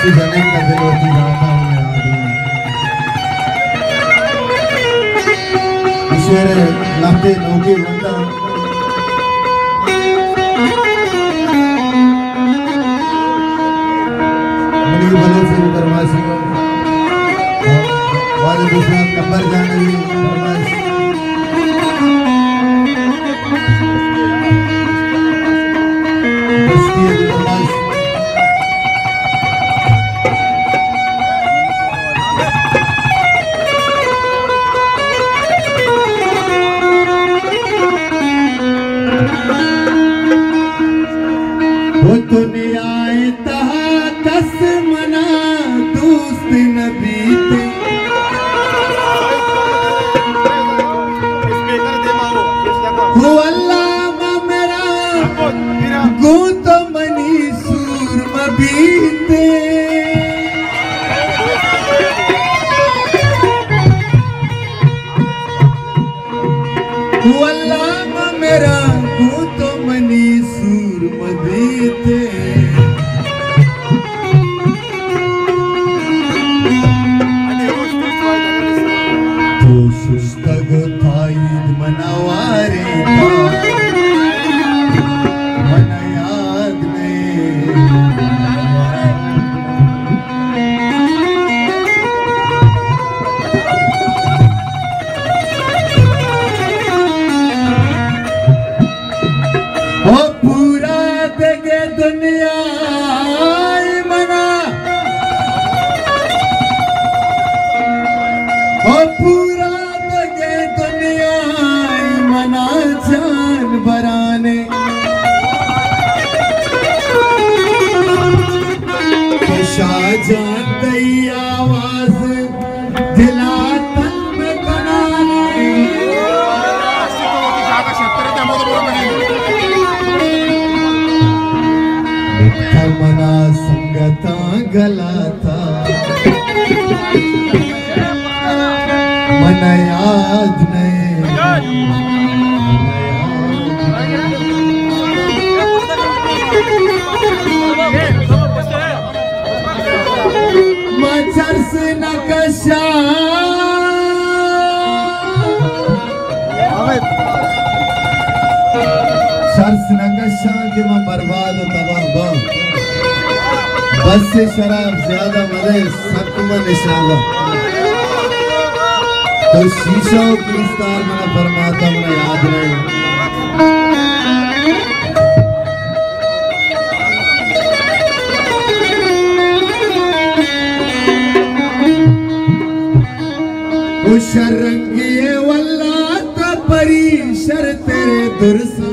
ऐसी जन्नत का दिल होती रहता हूँ मैं आदमी शेर लाते नौके बंदा बड़ी बड़े से फरमाइशी वाले दूसरा नंबर जाने की फरमाइश दुनिया तस मना दोस्त नबी हो अल्लाह मेरा गो तो मनी सूर मबीते हो अल्लाह मेरा गो तो मनी सूर मबीते शाहजहां की आवाज दिला तन में बनाने मना संगता गलाता मन याद नहीं चर्स नकशा चर्स नकशा के मैं बर्बाद तबाह बस से शराब ज्यादा मरे सख्त में निशाना तो शीशा क्रिस्तार मना फरमाता मना याद नहीं शरंगिए वल्ला तो परी शर तेरे दुर्सा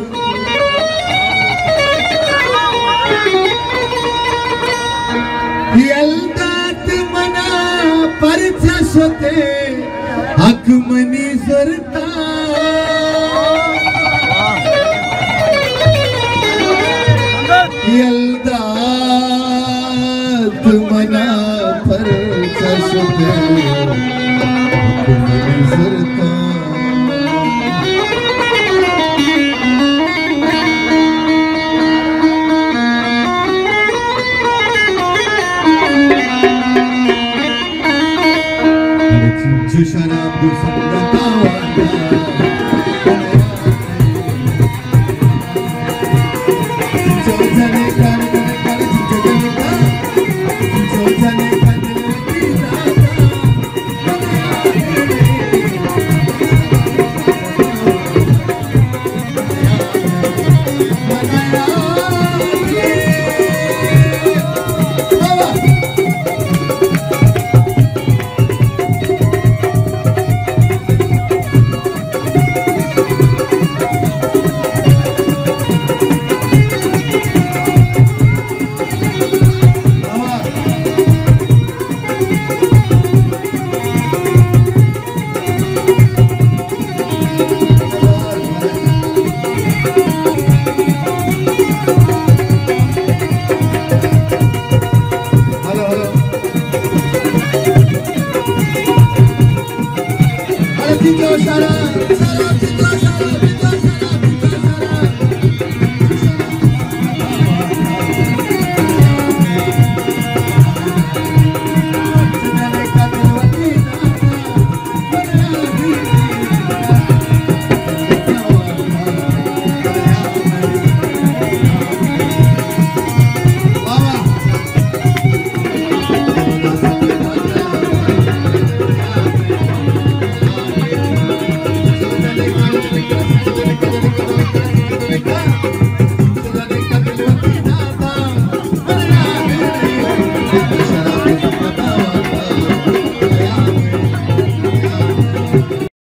यल्दात मना परचा सोते हक मनी सरता यल्दात मना परचा सोते शराब संगता जो जने का